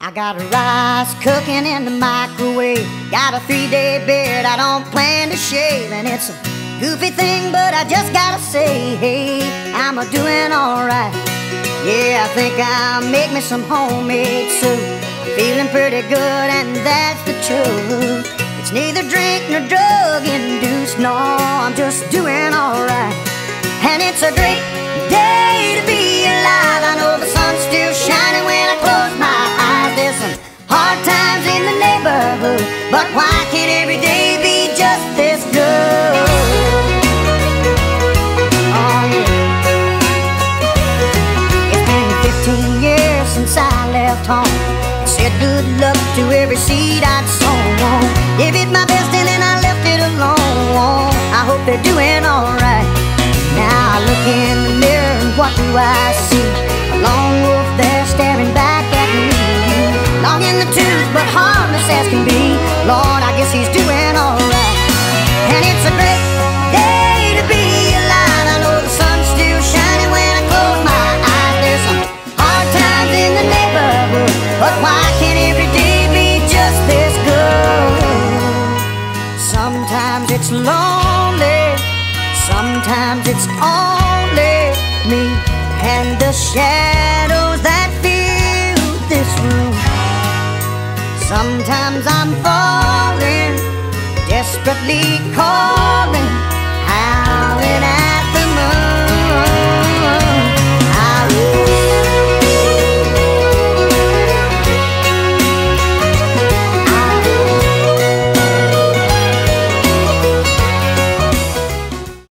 I got rice cooking in the microwave, got a 3-day beard I don't plan to shave, and it's a goofy thing, but I just gotta say, hey, I'm a-doing alright. Yeah, I think I'll make me some homemade soup. I'm feeling pretty good, and that's the truth. It's neither drink nor drug-induced, no, I'm just doing alright. And it's a great day to be alive. I know the sun's still shining when I close my eyes. There's some hard times in the neighborhood, but why can't every day be just this good? Oh yeah. It's been 15 years since I left home and said good luck to every seed I'd sown. Gave it my best and then I left it alone. I hope they're doing alright. Now I look in the mirror and what do I see? A lone wolf there staring back at me, long in the tooth but harmless as can be. Lord, I guess he's doing alright. And it's a great day to be alive. I know the sun's still shining when I close my eyes. There's some hard times in the neighborhood, but why can't every day be just this good? Sometimes it's lonely, sometimes it's only me and the shadows that fill this room. Sometimes I'm falling, desperately calling